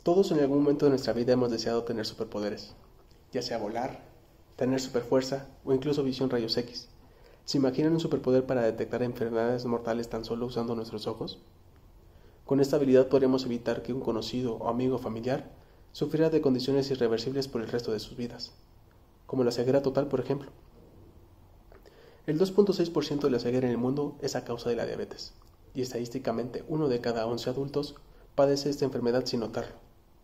Todos en algún momento de nuestra vida hemos deseado tener superpoderes, ya sea volar, tener superfuerza o incluso visión rayos X. ¿Se imaginan un superpoder para detectar enfermedades mortales tan solo usando nuestros ojos? Con esta habilidad podríamos evitar que un conocido o amigo familiar sufriera de condiciones irreversibles por el resto de sus vidas, como la ceguera total, por ejemplo. El 2.6% de la ceguera en el mundo es a causa de la diabetes, y estadísticamente 1 de cada 11 adultos padece esta enfermedad sin notarlo.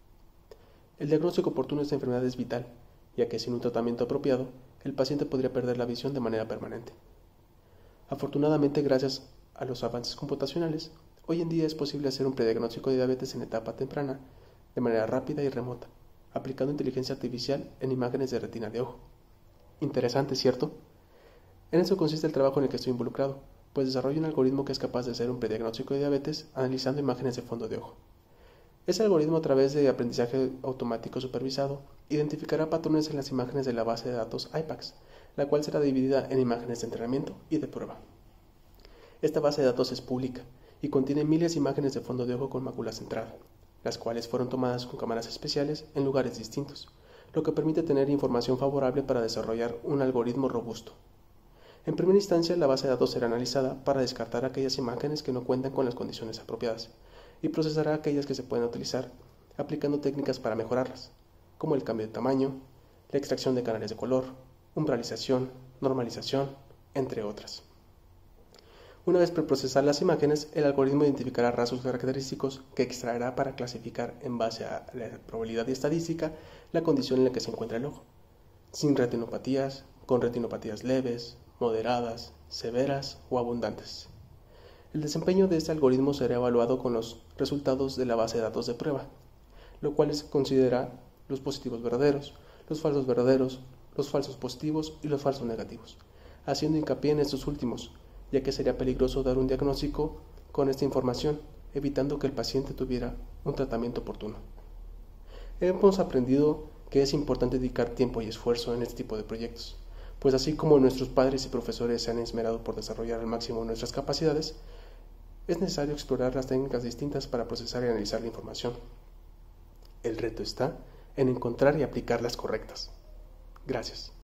El diagnóstico oportuno de esta enfermedad es vital, ya que sin un tratamiento apropiado, el paciente podría perder la visión de manera permanente. Afortunadamente, gracias a los avances computacionales, hoy en día es posible hacer un prediagnóstico de diabetes en etapa temprana, de manera rápida y remota, aplicando inteligencia artificial en imágenes de retina de ojo. Interesante, ¿cierto? En eso consiste el trabajo en el que estoy involucrado, pues desarrollo un algoritmo que es capaz de hacer un prediagnóstico de diabetes analizando imágenes de fondo de ojo. Ese algoritmo, a través de aprendizaje automático supervisado, identificará patrones en las imágenes de la base de datos IPAX, la cual será dividida en imágenes de entrenamiento y de prueba. Esta base de datos es pública y contiene miles de imágenes de fondo de ojo con mácula centrada, las cuales fueron tomadas con cámaras especiales en lugares distintos, lo que permite tener información favorable para desarrollar un algoritmo robusto. En primera instancia, la base de datos será analizada para descartar aquellas imágenes que no cuentan con las condiciones apropiadas y procesará aquellas que se pueden utilizar aplicando técnicas para mejorarlas, como el cambio de tamaño, la extracción de canales de color, umbralización, normalización, entre otras. Una vez preprocesar las imágenes, el algoritmo identificará rasgos característicos que extraerá para clasificar en base a la probabilidad y estadística la condición en la que se encuentra el ojo, sin retinopatías, con retinopatías leves, moderadas, severas o abundantes. El desempeño de este algoritmo será evaluado con los resultados de la base de datos de prueba, lo cual considera los positivos verdaderos, los falsos positivos y los falsos negativos, haciendo hincapié en estos últimos, ya que sería peligroso dar un diagnóstico con esta información, evitando que el paciente tuviera un tratamiento oportuno. Hemos aprendido que es importante dedicar tiempo y esfuerzo en este tipo de proyectos, pues así como nuestros padres y profesores se han esmerado por desarrollar al máximo nuestras capacidades, es necesario explorar las técnicas distintas para procesar y analizar la información. El reto está en encontrar y aplicar las correctas. Gracias.